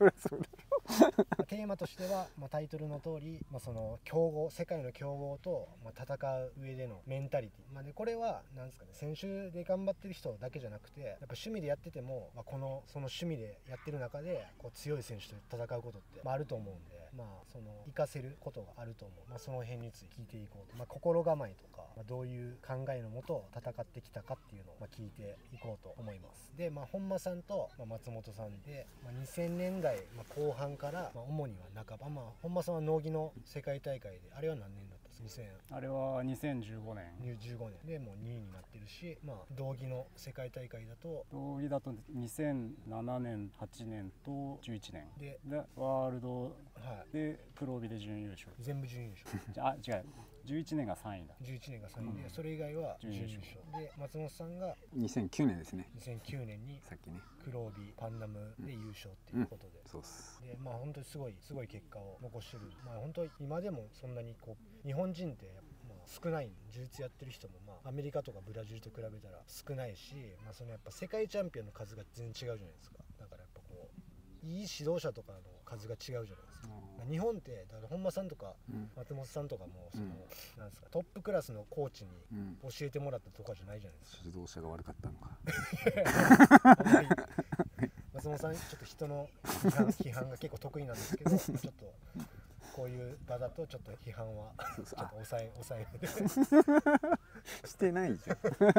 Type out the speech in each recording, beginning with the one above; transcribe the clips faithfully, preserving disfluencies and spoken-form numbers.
そりゃそうだテーマとしては、まあ、タイトルの通り、まあ、その強豪世界の強豪と、まあ、戦う上でのメンタリティ、まあ、でこれはなんですかね、選手で頑張ってる人だけじゃなくて、やっぱ趣味でやってても、まあ、このその趣味でやってる中でこう強い選手と戦うことって、まあ、あると思うんで、まあ、その活かせることがあると思う、まあ、その辺について聞いていこうと、まあ、心構えとか、まあ、どういう考えのもと戦ってきたかっていうのを、まあ、聞いていこうと思います。で、まあ、本間さんと、まあ、松本さんで、まあ、にせんねんだい、まあ、後半から、まあ、主には半ば、まあ、本間さんは農技の世界大会で、あれは何年だったんですか？にせんあれはにせんじゅうごねんじゅうごねんでもうにいになってるし、まあ、道着の世界大会だと道着だとにせんななねんはちねんとじゅういちねん で, でワールドで黒帯で準優勝、 全部準優勝あ違うじゅういちねんがさんいだじゅういちねんがさんいで、うん、それ以外は準優勝で、松本さんがにせんきゅうねんですね。 にせんきゅうねんにさっきね黒帯パンナムで優勝っていうことで、 うん、そうっす。 で、まあ本当にすごいすごい結果を残してる。まあ本当今でもそんなにこう日本人ってまあ少ないんで、柔術やってる人もまあアメリカとかブラジルと比べたら少ないし、まあそのやっぱ世界チャンピオンの数が全然違うじゃないですか。だからやっぱこういい指導者とかの数が違うじゃないですか。日本ってだから本間さんとか松本さんとかもその、うん、なんですか、トップクラスのコーチに教えてもらったとかじゃないじゃないですか。 指導者が悪かったのか松本さんちょっと人の批判、批判が結構得意なんですけどちょっとこういう場だとちょっと批判はちょっと抑え抑えめでしてないじゃん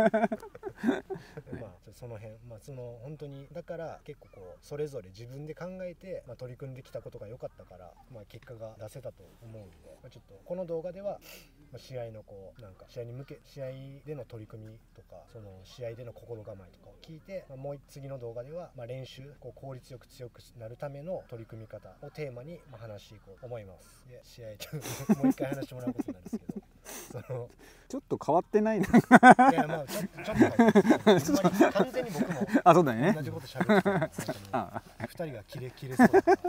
まあその辺、まあその本当にだから結構こうそれぞれ自分で考えて、まあ、取り組んできたことが良かったから、まあ、結果が出せたと思うんで、まあ、ちょっとこの動画では、まあ、試合のこうなんか試合に向け試合での取り組みとか、その試合での心構えとかを聞いて、まあ、もう次の動画では、まあ、練習こう効率よく強くなるための取り組み方をテーマに、まあ、話していこうと思います。で試合もう一回話してもらうことになるんですけどそのちょっと変わってないな。いやまあちょっとちょっと完全に僕もあそうだね同じこと喋ってたふたりがキレキレそうだから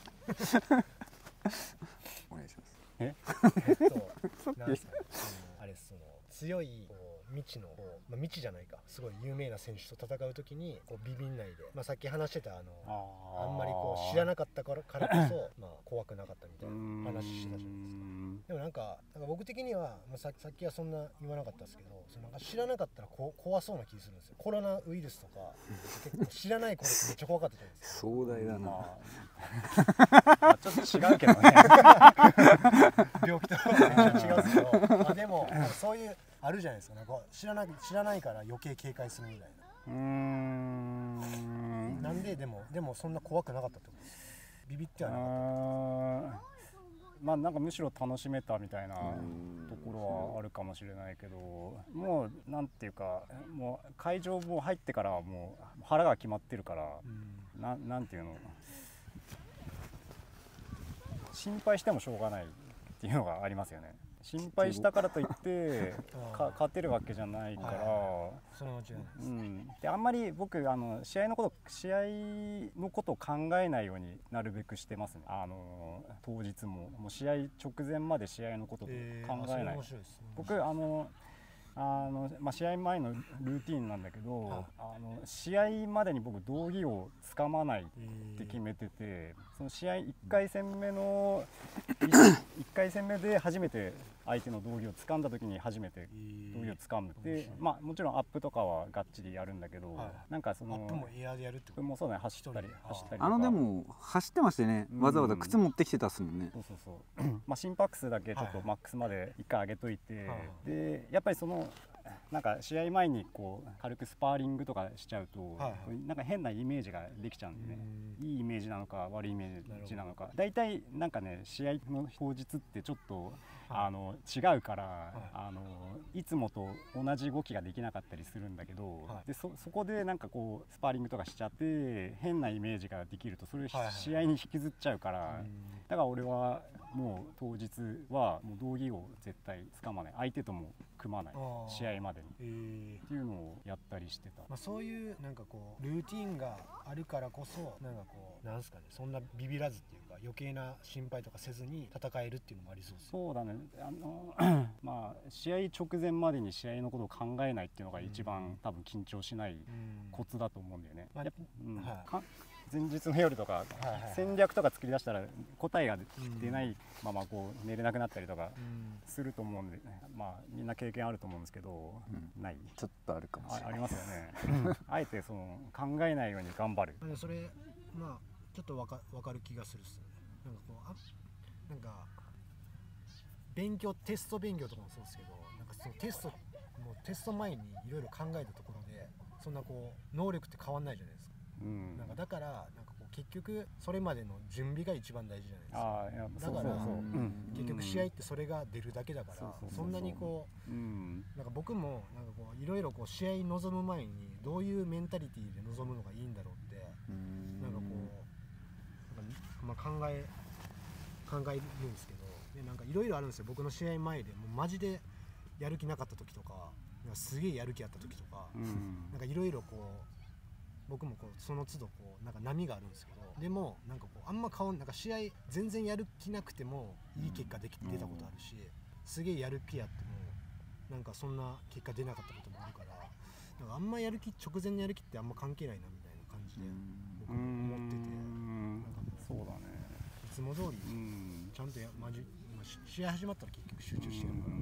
お願いします。 ええっとなんですかね、あれその強いこう未知のこう、まあ、未知じゃないかすごい有名な選手と戦うときにこうビビんないで、まあ、さっき話してたあの あ, あんまりこう知らなかったからからこそまあ怖くなかったみたいな話してたじゃないですか。でもなんか、なんか僕的には、まあ、さ, さっきはそんな言わなかったですけど、そのなんか知らなかったらこ怖そうな気がするんですよ。コロナウイルスとか結構知らない頃ってめっちゃ怖かったじゃないですか。 壮大だな、 まあ、ちょっと違うけどね病気とかは違うんですけど、まあ、でもそういうあるじゃないですか。なんか知らない知らないから余計警戒するみたいな。 うーんなんででもでもそんな怖くなかったってことですか。ビビってはなかった。 まあなんかむしろ楽しめたみたいなところはあるかもしれないけど、もうなんていうか、もう会場も入ってからはもう腹が決まってるから、な, なんていうの心配してもしょうがないっていうのがありますよね。心配したからといってか勝てるわけじゃないから、 そのうちうん、であんまり僕あの試合のこと試合のことを考えないようになるべくしてますね。あの当日ももう試合直前まで試合のことを考えない。僕あのあのまあ、試合前のルーティーンなんだけど、あの試合までに僕道着をつかまないって決めてて、その試合いっかい戦目のいっかい戦目で初めて相手の道着を掴んだ時に初めて道着を掴むって、まあもちろんアップとかはがっちりやるんだけど、なんかそのアップもエアでやるってこともそうだね、走ったり走ったりとか、 あのでも走ってましたね、わざわざ靴持ってきてたっすもんね。 そうそうそうまあ心拍数だけちょっとマックスまでいっかい上げといて、でやっぱりそのなんか試合前にこう軽くスパーリングとかしちゃうと、はいはい、なんか変なイメージができちゃうんでね、いいイメージなのか悪いイメージなのか、だいたいなんかね試合の当日ってちょっとあの違うから、はい、あのいつもと同じ動きができなかったりするんだけど、はい、で そ, そこでなんかこうスパーリングとかしちゃって変なイメージができるとそれを試合に引きずっちゃうから、はいはい、だから俺はもう当日はもう道着を絶対つかまない、相手とも組まない、試合までに、えー、っていうのをやったりしてた。 まあ、そういうなんかこうルーティンがあるからこそなんかこうなんすかね、そんなビビらずっていうか余計な心配とかせずに戦えるっていうのもありそうです。 そうだね、あのまあ試合直前までに試合のことを考えないっていうのが一番、うん、多分緊張しないコツだと思うんだよね。まあ、やっぱ、うん、はい、 前日の夜とか戦略とか作り出したら答えが出ないままこう寝れなくなったりとかすると思うんで、まあみんな経験あると思うんですけど、うん、ないちょっとあるかもしれない。 あ, ありますよねあえてその考えないように頑張る。 それまあちょっとわか分かる気がするっすね。なんかこうあなんか勉強テスト勉強とかもそうですけど、なんかそのテストもうテスト前にいろいろ考えたところでそんなこう能力って変わんないじゃないですか。うん、なんかだからなんかこう結局それまでの準備が一番大事じゃないですか。あいやだからそうそうそう、うん、結局試合ってそれが出るだけだから、うん、そんなにこう、うん、なんか僕もなんかこういろいろこう試合に臨む前にどういうメンタリティーで臨むのがいいんだろうって、うん、なんかこうなんか、まあ、考え考えるんですけど、でなんかいろいろあるんですよ。僕の試合前でもうマジでやる気なかった時とか、なんかすげえやる気あった時とか、うん、なんかいろいろこう僕もこうその都度こうなんか波があるんですけど、でもなんかこうあんま顔なんか試合全然やる気なくてもいい結果できて出たことあるし、すげえやる気やってもなんかそんな結果出なかったこともあるから、なんかあんまやる気直前のやる気ってあんま関係ないなみたいな感じで僕も思ってて、なんかそうだね、 いつも通りちゃんとや、まじ、まあ、試合始まったら結局集中してるから、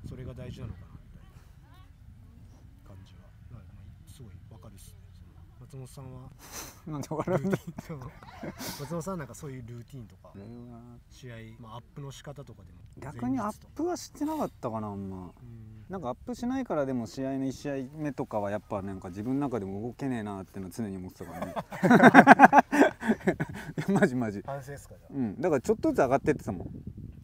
それが大事なのかなみたいな感じは、まあ、すごいわかるっすね。松本さんはなんで笑うんだ松本さんはなんかそういうルーティンとか試合、まあ、アップの仕方とかでも逆にアップはしてなかったかな。あんま、うん、なんかアップしないからでも試合のいち試合目とかはやっぱなんか自分の中でも動けねえなっていうのは常に思ってたからねマジマジ反省っすかじゃあ、 うん、だからちょっとずつ上がってってたもん、うん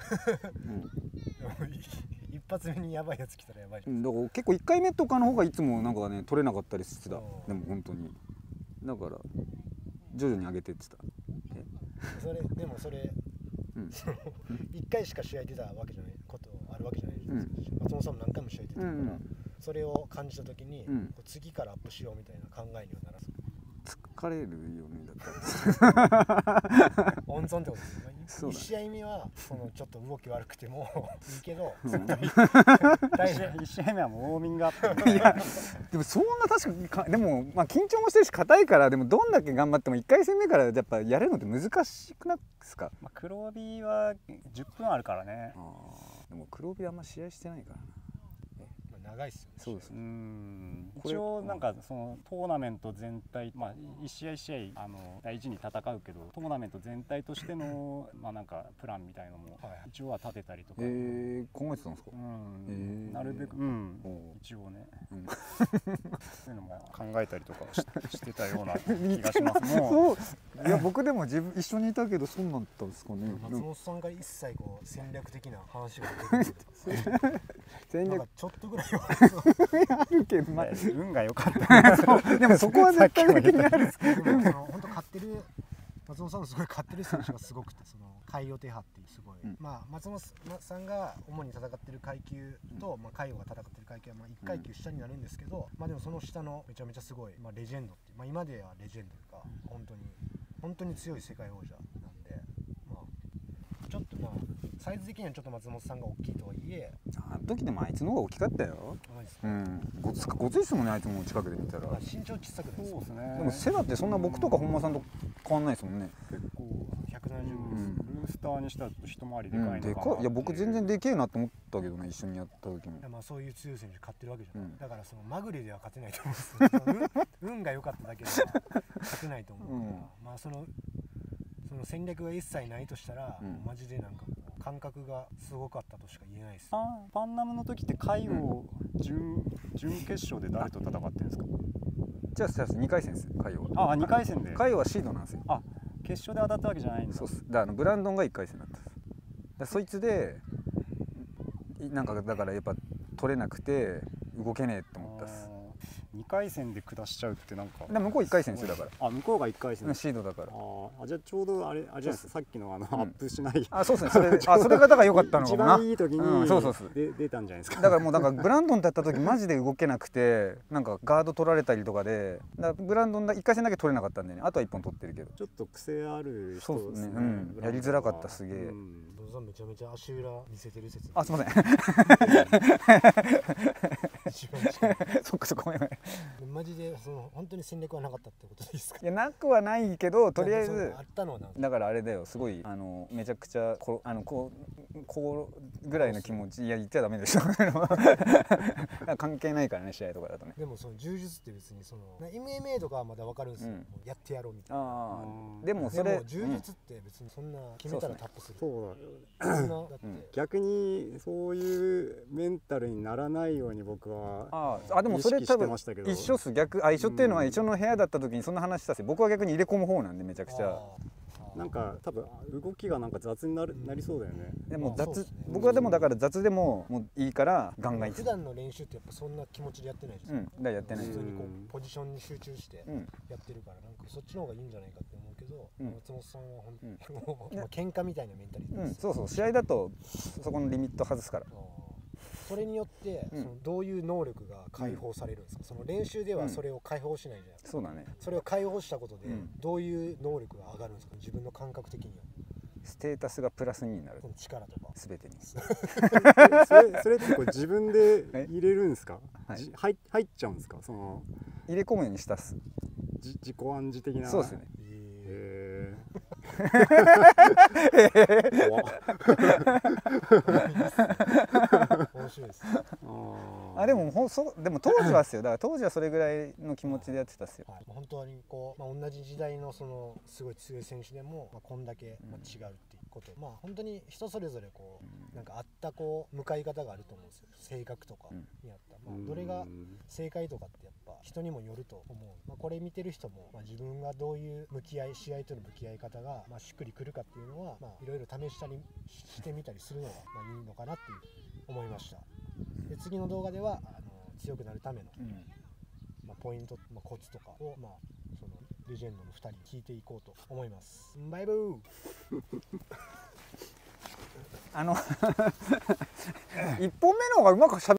一発目にやばいやつ来たらやばいじゃん。だから結構いっかいめとかの方がいつもなんかね取れなかったりしてた。でも本当にだから徐々に上げてってた。 それでもそれ、うん、そのいっかいしか試合出たわけじゃないことあるわけじゃないじゃないですか、うん、松本さんも何回も試合出てるから、うんうん、それを感じた時に、うん、次からアップしようみたいな考えにはならず疲れるよね。だったら温存ってことですね。いち試合目はそのちょっと動き悪くてもいいけど、 うん、いち試合目はもうウォーミングアップいやでもそんな確かにでも、まあ、緊張もしてるし硬いから、でもどんだけ頑張ってもいっかい戦目からやっぱやれるのって難しくないですか。 まあ、黒帯はじゅっぷんあるからね。あでも黒帯あんま試合してないからな。 長いっすよね。 そうです。 うん。一応なんかそのトーナメント全体、まあ一試合一試合あの大事に戦うけど、トーナメント全体としてのまあなんかプランみたいのも一応は立てたりとか。 ええ考えてたんですか。 うん。なるべくうん一応ね。そういうのも考えたりとかしてたような気がします。もういや僕でも自分一緒にいたけどそうなったんですかね。 松本さんが一切こう戦略的な話が出てくる。戦略ちょっとぐらいはあるけど、まあ、 運が良かったでもそこは絶対的にある。 でもその本当勝ってる松本さんのすごい勝ってる選手がすごくて、その海予定派っていうすごい、うん、まあ松本さんが主に戦ってる階級と、うん、まあ海予が戦ってる階級はまあいっ階級下になるんですけど、うん、まあでもその下のめちゃめちゃすごい、まあ、レジェンドっていう、まあ、今ではレジェンドというか、うん、本当に本当に強い世界王者なんで、まあちょっとまあサイズ的にはちょっと松本さんが大きいとはいえ、 あの時でもあいつの方が大きかったよ。うん、ごつごついっすもんね、あいつも近くで見たら。 身長小さくないですか。そうですね。 でも背だってそんな僕とか本間さんと変わんないですもんね。 結構ひゃくななじゅう、うん、ルースターにしたら一回りでかいのかな、うん、でかい。 いや僕全然でけえなと思ったけどね、一緒にやった時も。 いやまあそういう強い選手勝ってるわけじゃない、うん、だからそのまぐれでは勝てないと思うんですよ運が良かっただけでは勝てないと思うから、うん、まあそのその戦略が一切ないとしたら、うん、マジでなんかこう感覚がすごかったとしか言えないです。 パン、パンナムの時って海王準、うん、準決勝で誰と戦ってるんですか。 じゃあじゃあにかい戦です海王。 ああにかい戦で。 海王はシードなんですよ。 あ決勝で当たったわけじゃないんだ。 そうっす。だからブランドンがいっかい戦だったんです。だそいつでなんかだからやっぱ取れなくて動けねえって思ったっす。 にかい戦で下しちゃうってなんか向こういっかい戦ですよ。だからあ向こうがいっかい戦シードだから。 ああじゃあちょうどあれあれじゃないですか、さっきのあのアップしない、 あそうですね、それあそれがだから良かったのかもな。 一番いい時にそうそうそう出たんじゃないですか。 だからもうだからブランドンってやった時マジで動けなくてなんかガード取られたりとかで、だからブランドンだいっかい戦だけ取れなかったんでね、あとはいっぽん取ってるけどちょっと癖ある人ですね。うん、やりづらかったすげえ。 めちゃめちゃ足裏見せてる説。 あすみません。 一番近いそっかそっかごめんごめん。 マジでその本当に戦略はなかったってことでいいですか？ いやなくはないけどとりあえなんかそずのあったのはなんだからあれだよすごいあのめちゃくちゃこあのこうこうぐらいの気持ちいや言っちゃダメでしょ関係ないからね試合とかだとね。 でもその柔術って別にその エムエムエー とかはまだ分かるんですよ、 うんもうやってやろうみたいな。 あうんあでもそれでも柔術って別にそんな決めたらタップする、 そうだそんなだって、 うん逆にそういうメンタルにならないように僕はああでもそれ意識して多分ましたけど一緒っす逆あ一緒っていうのはうん一緒の部屋だった時にそんな話したっす僕は逆に入れ込む方なんでめちゃくちゃ。 あーなんか多分動きがなんか雑になるなりそうだよね。 でも雑、 まあそうっすね僕はでもだから雑でももういいからガンガンいって普段の練習ってやっぱそんな気持ちでやってないじゃうんんだからやってない普通にこうんうポジションに集中してうんやってるからなんかそっちの方がいいんじゃないかって思うけど、 うん松本さんは本当に、 うんもうまあ喧嘩みたいなメンタリティうんです、 そうそう試合だとそこのリミット外すから。 あーそれによって、 うんそのどういう能力が解放されるんですか、その練習ではそれを解放しないじゃないですか、 そうだねそれを解放したことでうんどういう能力が上がるんですか自分の感覚的にはステータスがプラスになるその力とか。 全てに。 それそれってこう自分で入れるんですか？ はいじ入入っちゃうんですか？その入れ込むようにしたっす。 じ自己暗示的な。 そうですね。 えへえ。怖っ。 ー面白いです、はい、 ああでもほそでも当時はっすよだから当時はそれぐらいの気持ちでやってたっすよ。 本当にこう、まあ、同じ時代のそのすごい強い選手でも、まあ、こんだけまあ違うっていうこと、まあ本当に人それぞれこうなんかあったこう向かい方があると思うんですよ性格とかにあった、まあ、どれが正解とかってやっぱ人にもよると思う、まあ、これ見てる人も、まあ、自分がどういう向き合い試合との向き合い方が、まあ、しっくりくるかっていうのは、まあ、いろいろ試したりしてみたりするのが、まあ、いいのかなっていう思いました。で次の動画ではあの強くなるための、 うんまあ、ポイント、まあ、コツとかを、まあ、そのレジェンドのふたりに聞いていこうと思います。バイブーあの一本目の方がうまくしゃべ